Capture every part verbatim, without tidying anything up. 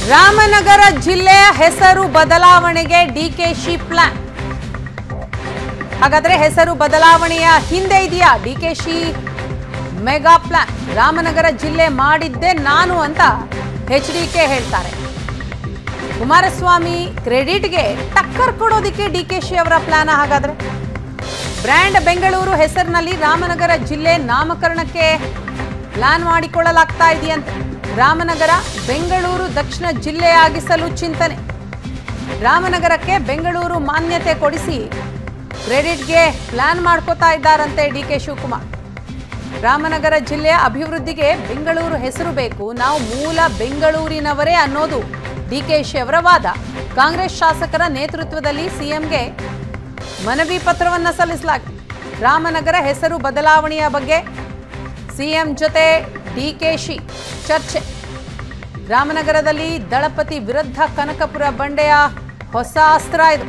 ರಾಮನಗರ ಜಿಲ್ಲೆಯ ಹೆಸರು ಬದಲಾವಣೆಗೆ ಡಿಕೆಶಿ ಪ್ಲಾನ್. ಹಾಗಾದ್ರೆ ಹೆಸರು ಬದಲಾವಣೆಯ ಹಿಂದೆ ಇದೆಯಾ ಡಿಕೆಶಿ ಮೆಗಾ ಪ್ಲಾನ್? ರಾಮನಗರ ಜಿಲ್ಲೆ ಮಾಡಿದ್ದೆ ನಾನು ಅಂತ ಎಚ್ಡಿಕೆ ಹೇಳ್ತಾರೆ. ಕುಮಾರಸ್ವಾಮಿ ಕ್ರೆಡಿಟ್ಗೆ ಟಕ್ಕರ್ ಕೊಡೋದಕ್ಕೆ ಡಿಕೆಶಿ ಅವರ ಪ್ಲಾನ್. ಹಾಗಾದ್ರೆ ಬ್ರ್ಯಾಂಡ್ ಬೆಂಗಳೂರು ಹೆಸರಿನಲ್ಲಿ ರಾಮನಗರ ಜಿಲ್ಲೆ ನಾಮಕರಣಕ್ಕೆ ಪ್ಲಾನ್ ಮಾಡಿಕೊಳ್ಳಲಾಗ್ತಾ ಇದೆಯಂತೆ. ರಾಮನಗರ ಬೆಂಗಳೂರು ದಕ್ಷಿಣ ಜಿಲ್ಲೆಯಾಗಿಸಲು ಚಿಂತನೆ. ರಾಮನಗರಕ್ಕೆ ಬೆಂಗಳೂರು ಮಾನ್ಯತೆ ಕೊಡಿಸಿ ಕ್ರೆಡಿಟ್ಗೆ ಪ್ಲಾನ್ ಮಾಡ್ಕೋತಾ ಇದ್ದಾರಂತೆ ಡಿಕೆ ಶಿವಕುಮಾರ್. ರಾಮನಗರ ಜಿಲ್ಲೆಯ ಅಭಿವೃದ್ಧಿಗೆ ಬೆಂಗಳೂರು ಹೆಸರು ಬೇಕು, ನಾವು ಮೂಲ ಬೆಂಗಳೂರಿನವರೇ ಅನ್ನೋದು ಡಿಕೆಶಿ ಅವರ ವಾದ. ಕಾಂಗ್ರೆಸ್ ಶಾಸಕರ ನೇತೃತ್ವದಲ್ಲಿ ಸಿಎಂಗೆ ಮನವಿ ಪತ್ರವನ್ನು ಸಲ್ಲಿಸಲಾಗಿದೆ. ರಾಮನಗರ ಹೆಸರು ಬದಲಾವಣೆಯ ಬಗ್ಗೆ ಸಿಎಂ ಜೊತೆ ಡಿಕೆಶಿ ಚರ್ಚೆ. ರಾಮನಗರದಲ್ಲಿ ದಳಪತಿ ವಿರುದ್ಧ ಕನಕಪುರ ಬಂಡೆಯ ಹೊಸ ಅಸ್ತ್ರ ಇದು.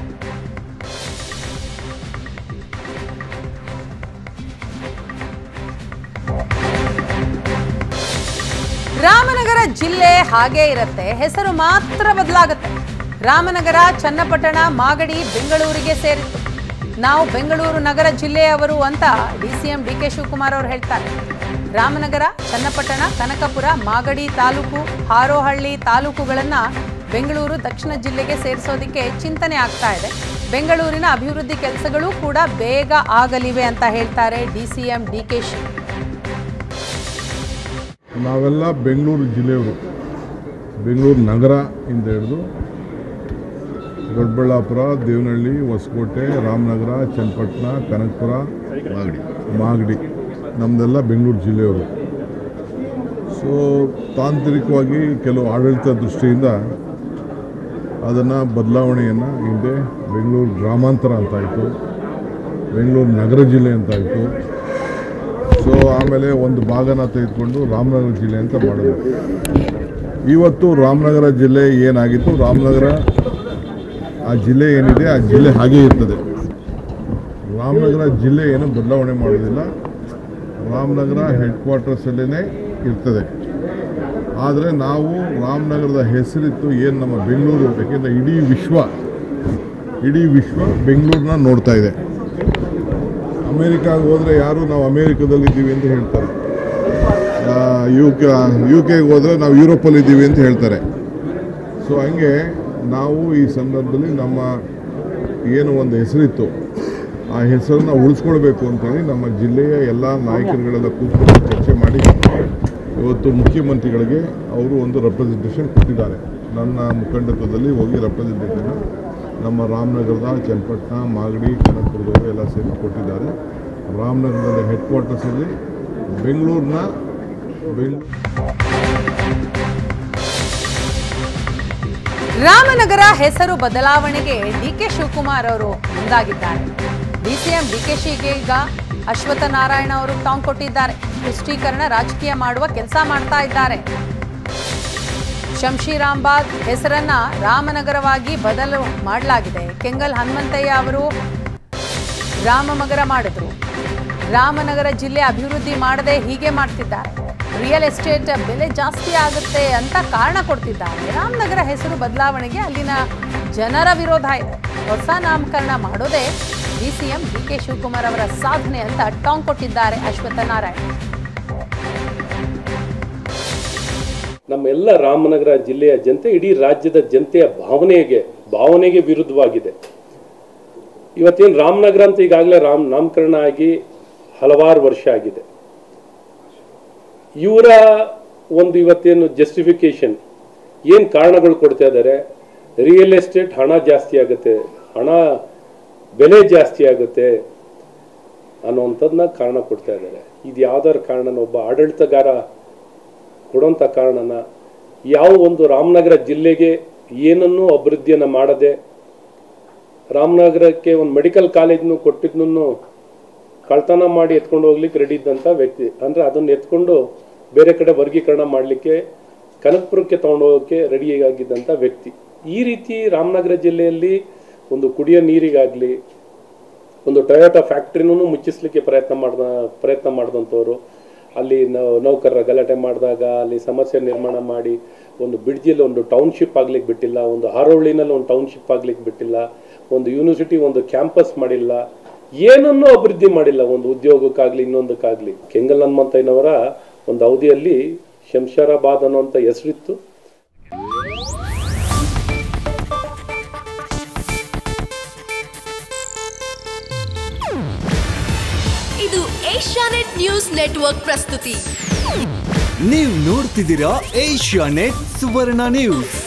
ರಾಮನಗರ ಜಿಲ್ಲೆ ಹಾಗೇ ಇರುತ್ತೆ, ಹೆಸರು ಮಾತ್ರ ಬದಲಾಗುತ್ತೆ. ರಾಮನಗರ, ಚನ್ನಪಟ್ಟಣ, ಮಾಗಡಿ ಬೆಂಗಳೂರಿಗೆ ಸೇರಿತ್ತು. ನಾವು ಬೆಂಗಳೂರು ನಗರ ಜಿಲ್ಲೆಯವರು ಅಂತ ಡಿಸಿಎಂ ಡಿಕೆ ಶಿವಕುಮಾರ್ ಅವರು ಹೇಳ್ತಾರೆ. ರಾಮನಗರ, ಚನ್ನಪಟ್ಟಣ, ಕನಕಪುರ, ಮಾಗಡಿ ತಾಲೂಕು, ಹಾರೋಹಳ್ಳಿ ತಾಲೂಕುಗಳನ್ನು ಬೆಂಗಳೂರು ದಕ್ಷಿಣ ಜಿಲ್ಲೆಗೆ ಸೇರಿಸೋದಕ್ಕೆ ಚಿಂತನೆ ಆಗ್ತಾ ಇದೆ. ಬೆಂಗಳೂರಿನ ಅಭಿವೃದ್ಧಿ ಕೆಲಸಗಳು ಕೂಡ ಬೇಗ ಆಗಲಿವೆ ಅಂತ ಹೇಳ್ತಾರೆ ಡಿಸಿಎಂ ಡಿಕೆಶಿ. ನಾವೆಲ್ಲ ಬೆಂಗಳೂರು ಜಿಲ್ಲೆಯವರು, ಬೆಂಗಳೂರು ನಗರ ಇಂದ ಹಿಡಿದು ದೊಡ್ಡಬಳ್ಳಾಪುರ, ದೇವನಹಳ್ಳಿ, ಹೊಸಕೋಟೆ, ರಾಮನಗರ, ಚನ್ನಪಟ್ಟಣ, ಕನಕಪುರ, ಮಾಗಡಿ ಮಾಗಡಿ ನಮ್ಮದೆಲ್ಲ ಬೆಂಗಳೂರು ಜಿಲ್ಲೆಯವರು. ಸೊ ತಾಂತ್ರಿಕವಾಗಿ ಕೆಲವು ಆಡಳಿತ ದೃಷ್ಟಿಯಿಂದ ಅದನ್ನು ಬದಲಾವಣೆಯನ್ನು ಹಿಂದೆ ಬೆಂಗಳೂರು ಗ್ರಾಮಾಂತರ ಅಂತಾಯಿತು, ಬೆಂಗಳೂರು ನಗರ ಜಿಲ್ಲೆ ಅಂತಾಯಿತು. ಸೊ ಆಮೇಲೆ ಒಂದು ಭಾಗನ ತೆಗೆದುಕೊಂಡು ರಾಮನಗರ ಜಿಲ್ಲೆ ಅಂತ ಮಾಡೋದು. ಇವತ್ತು ರಾಮನಗರ ಜಿಲ್ಲೆ ಏನಾಗಿತ್ತು, ರಾಮನಗರ ಆ ಜಿಲ್ಲೆ ಏನಿದೆ ಆ ಜಿಲ್ಲೆ ಹಾಗೇ ಇರ್ತದೆ. ರಾಮನಗರ ಜಿಲ್ಲೆ ಏನು ಬದಲಾವಣೆ ಮಾಡೋದಿಲ್ಲ, ರಾಮನಗರ ಹೆಡ್ ಕ್ವಾರ್ಟರ್ಸಲ್ಲೇ ಇರ್ತದೆ. ಆದರೆ ನಾವು ರಾಮನಗರದ ಹೆಸರಿತ್ತು ಏನು ನಮ್ಮ ಬೆಂಗಳೂರು, ಯಾಕೆಂದರೆ ಇಡೀ ವಿಶ್ವ ಇಡೀ ವಿಶ್ವ ಬೆಂಗಳೂರನ್ನ ನೋಡ್ತಾ ಇದೆ. ಅಮೇರಿಕಾಗೆ ಹೋದರೆ ಯಾರು ನಾವು ಅಮೇರಿಕಾದಲ್ಲಿದ್ದೀವಿ ಅಂತ ಹೇಳ್ತಾರೆ, ಯು ಕೆ ಯು ಕೆಗೆ ಹೋದರೆ ನಾವು ಯುರೋಪಲ್ಲಿದ್ದೀವಿ ಅಂತ ಹೇಳ್ತಾರೆ. ಸೊ ಹಂಗೆ ನಾವು ಈ ಸಂದರ್ಭದಲ್ಲಿ ನಮ್ಮ ಏನು ಒಂದು ಹೆಸರಿತ್ತು ಆ ಹೆಸರನ್ನು ಉಳಿಸ್ಕೊಳ್ಬೇಕು ಅಂತೇಳಿ ನಮ್ಮ ಜಿಲ್ಲೆಯ ಎಲ್ಲ ನಾಯಕರುಗಳೆಲ್ಲ ಕೂತ್ಕೊಂಡು ಚರ್ಚೆ ಮಾಡಿ ಇವತ್ತು ಮುಖ್ಯಮಂತ್ರಿಗಳಿಗೆ ಅವರು ಒಂದು ರೆಪ್ರೆಸೆಂಟೇಷನ್ ಕೊಟ್ಟಿದ್ದಾರೆ. ನನ್ನ ಮುಖಂಡತ್ವದಲ್ಲಿ ಹೋಗಿ ರೆಪ್ರೆಸೆಂಟೇಷನ್ ನಮ್ಮ ರಾಮನಗರದ, ಚನ್ನಪಟ್ಟಣ, ಮಾಗಡಿ, ಕನಕಪುರದವರು ಎಲ್ಲ ಸೇರಿ ಕೊಟ್ಟಿದ್ದಾರೆ. ರಾಮನಗರದ ಹೆಡ್ ಕ್ವಾರ್ಟರ್ಸಲ್ಲಿ ಬೆಂಗಳೂರಿನ ಬೆಂಗಳೂರು ರಾಮನಗರ ಹೆಸರು ಬದಲಾವಣೆಗೆ ಡಿಕೆ ಶಿವಕುಮಾರ್ ಅವರು ಮುಂದಾಗಿದ್ದಾರೆ. ಡಿಸಿಎಂ ಡಿಕೆಶಿಗೆ ಈಗ ಅಶ್ವತ್ಥ ನಾರಾಯಣ ಅವರು ಟಾಂಗ್ ಕೊಟ್ಟಿದ್ದಾರೆ. ಪುಷ್ಟೀಕರಣ ರಾಜಕೀಯ ಮಾಡುವ ಕೆಲಸ ಮಾಡ್ತಾ ಇದ್ದಾರೆ. ಶಂಶೀರಾಂಬಾದ್ ಹೆಸರನ್ನ ರಾಮನಗರವಾಗಿ ಬದಲು ಮಾಡಲಾಗಿದೆ. ಕೆಂಗಲ್ ಹನುಮಂತಯ್ಯ ಅವರು ರಾಮನಗರ ಮಾಡಿದ್ರು. ರಾಮನಗರ ಜಿಲ್ಲೆ ಅಭಿವೃದ್ಧಿ ಮಾಡದೆ ಹೀಗೆ ಮಾಡ್ತಿದ್ದಾರೆ. ರಿಯಲ್ ಎಸ್ಟೇಟ್ ಬೆಲೆ ಜಾಸ್ತಿ ಆಗುತ್ತೆ ಅಂತ ಕಾರಣ ಕೊಡ್ತಿದ್ದಾರೆ. ರಾಮನಗರ ಹೆಸರು ಬದಲಾವಣೆಗೆ ಅಲ್ಲಿನ ಜನರ ವಿರೋಧ ಇದೆ. ಹೊಸ ನಾಮಕರಣ ಮಾಡೋದೇ ಡಿಸಿಎಂ ಡಿಕೆ ಶಿವಕುಮಾರ್ ಅವರ ಸಾಧನೆ ಅಂತ ಟಾಂಗ್ ಕೊಟ್ಟಿದ್ದಾರೆ ಅಶ್ವತ್ಥ ನಾರಾಯಣ. ನಮ್ಮೆಲ್ಲ ರಾಮನಗರ ಜಿಲ್ಲೆಯ ಜನತೆ ಇಡೀ ರಾಜ್ಯದ ಜನತೆಯ ಭಾವನೆಗೆ ಭಾವನೆಗೆ ವಿರುದ್ಧವಾಗಿದೆ. ಇವತ್ತೇನು ರಾಮನಗರ ಅಂತ ಈಗಾಗಲೇ ರಾಮ್ ನಾಮಕರಣ ಆಗಿ ಹಲವಾರು ವರ್ಷ ಆಗಿದೆ. ಇವರ ಒಂದು ಇವತ್ತೇನು ಜಸ್ಟಿಫಿಕೇಶನ್ ಏನು ಕಾರಣಗಳು ಕೊಡ್ತಾ ಇದ್ದಾರೆ, ರಿಯಲ್ ಎಸ್ಟೇಟ್ ಹಣ ಜಾಸ್ತಿ ಆಗುತ್ತೆ, ಹಣ ಬೆಲೆ ಜಾಸ್ತಿ ಆಗುತ್ತೆ ಅನ್ನೋವಂಥದ್ದನ್ನ ಕಾರಣ ಕೊಡ್ತಾ ಇದ್ದಾರೆ. ಇದು ಯಾವ್ದಾರ ಕಾರಣನ ಒಬ್ಬ ಆಡಳಿತಗಾರ ಕೊಡುವಂಥ ಕಾರಣನ ಯಾವ ಒಂದು ರಾಮನಗರ ಜಿಲ್ಲೆಗೆ ಏನನ್ನೂ ಅಭಿವೃದ್ಧಿಯನ್ನು ಮಾಡದೆ ರಾಮನಗರಕ್ಕೆ ಒಂದು ಮೆಡಿಕಲ್ ಕಾಲೇಜ್ನು ಕೊಟ್ಟಿದ್ನೂ ಕಳ್ತನ ಮಾಡಿ ಎತ್ಕೊಂಡು ಹೋಗ್ಲಿಕ್ಕೆ ರೆಡಿ ಇದ್ದಂಥ ವ್ಯಕ್ತಿ, ಅಂದರೆ ಅದನ್ನು ಎತ್ಕೊಂಡು ಬೇರೆ ಕಡೆ ವರ್ಗೀಕರಣ ಮಾಡಲಿಕ್ಕೆ ಕನಕಪುರಕ್ಕೆ ತೊಗೊಂಡೋಗೋಕ್ಕೆ ರೆಡಿಯಾಗಿದ್ದಂಥ ವ್ಯಕ್ತಿ. ಈ ರೀತಿ ರಾಮನಗರ ಜಿಲ್ಲೆಯಲ್ಲಿ ಒಂದು ಕುಡಿಯೋ ನೀರಿಗಾಗಲಿ, ಒಂದು ಟೊಯೋಟಾ ಫ್ಯಾಕ್ಟ್ರಿನೂ ಮುಚ್ಚಿಸ್ಲಿಕ್ಕೆ ಪ್ರಯತ್ನ ಮಾಡ್ದ ಪ್ರಯತ್ನ ಮಾಡಿದಂಥವ್ರು, ಅಲ್ಲಿ ನೌಕರರ ಗಲಾಟೆ ಮಾಡಿದಾಗ ಅಲ್ಲಿ ಸಮಸ್ಯೆ ನಿರ್ಮಾಣ ಮಾಡಿ ಒಂದು ಬಿಡ್ಜಿಯಲ್ಲಿ ಒಂದು ಟೌನ್ಶಿಪ್ ಆಗ್ಲಿಕ್ಕೆ ಬಿಟ್ಟಿಲ್ಲ, ಒಂದು ಹಾರೋಳ್ಳಿನಲ್ಲಿ ಒಂದು ಟೌನ್ಶಿಪ್ ಆಗ್ಲಿಕ್ಕೆ ಬಿಟ್ಟಿಲ್ಲ, ಒಂದು ಯೂನಿವರ್ಸಿಟಿ ಒಂದು ಕ್ಯಾಂಪಸ್ ಮಾಡಿಲ್ಲ, ಏನನ್ನೂ ಅಭಿವೃದ್ಧಿ ಮಾಡಿಲ್ಲ, ಒಂದು ಉದ್ಯೋಗಕ್ಕಾಗಲಿ ಇನ್ನೊಂದಕ್ಕಾಗಲಿ. ಕೆಂಗಲ್ ಹನುಮಂತಯ್ಯನವರ ಒಂದು ಅವಧಿಯಲ್ಲಿ ಶಂಷಾರಾಬಾದ್ ಅನ್ನುವಂಥ ಹೆಸರಿತ್ತು. ಇದು ಏಷ್ಯಾನೆಟ್ ನ್ಯೂಸ್ ನೆಟ್ವರ್ಕ್ ಪ್ರಸ್ತುತಿ. ನೀವು ನೋಡ್ತಿದ್ದೀರಾ ಏಷ್ಯಾನೆಟ್ ಸುವರ್ಣ ನ್ಯೂಸ್.